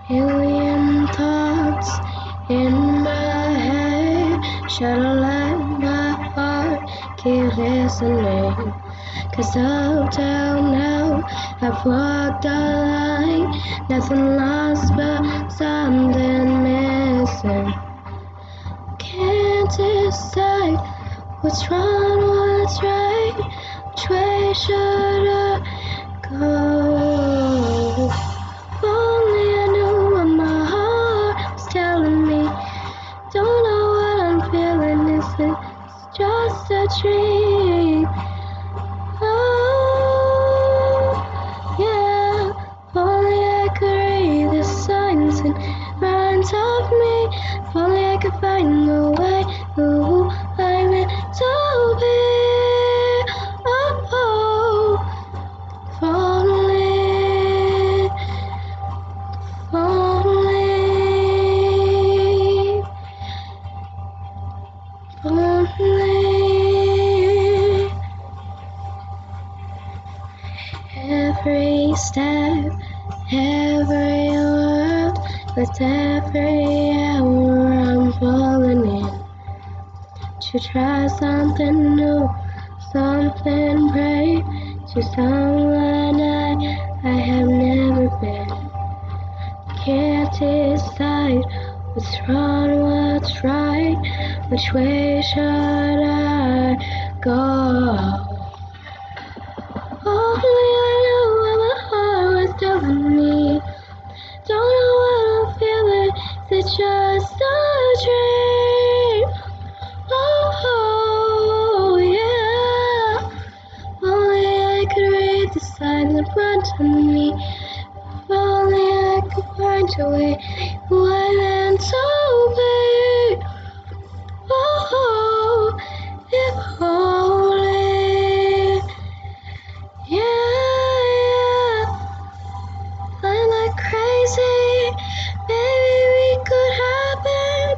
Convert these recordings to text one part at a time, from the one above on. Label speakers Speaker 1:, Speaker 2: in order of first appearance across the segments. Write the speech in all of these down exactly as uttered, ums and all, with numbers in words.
Speaker 1: Million thoughts in my head, shadow like my heart, keep listening. Cause up till now, I've walked a line, nothing lost but something missing. Can't decide what's wrong, what's right, which way should I go? If only I knew what my heart was telling me. Don't know what I'm feeling, is it just a dream? Oh, yeah, if only I could read the signs in front of me. If only I could find the way who I'm meant to be. Oh, oh, if only, if only, if only. Every step, every word, with every hour I'm falling in. To try something new, something brave, to someone I, I have never been. Can't decide what's wrong, what's right, which way should I go? Only I knew what my heart was telling me. Don't know what I'm feeling, is it just a dream? Oh, oh yeah. Only I could read the signs in front of me. If only I could find a way who I'm meant to be. Oh, oh, if only. Yeah, yeah, flying like crazy, maybe we could happen.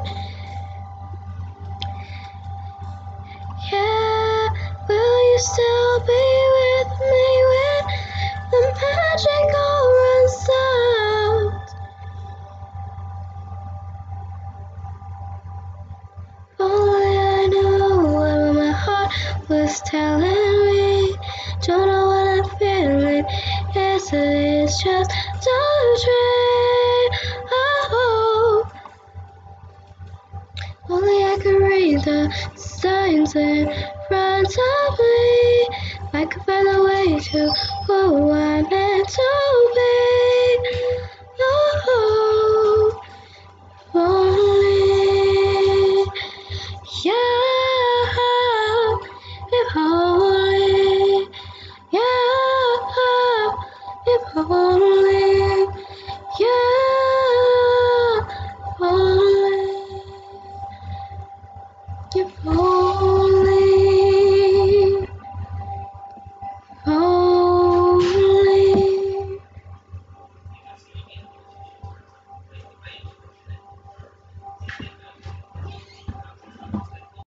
Speaker 1: Yeah, will you still be with me when the magic all runs out? If only I knew what my heart was telling me. Don't know what I'm feeling, yes it is just a dream. Oh, only I could read the signs in front of me. I could find a way to